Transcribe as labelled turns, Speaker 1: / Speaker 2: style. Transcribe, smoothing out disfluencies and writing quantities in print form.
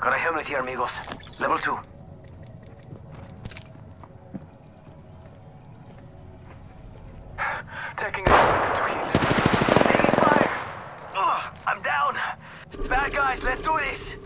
Speaker 1: Got a helmet here, amigos. Level 2. Taking a moment to heal. Taking fire! Ugh, I'm down! Bad guys, let's do this!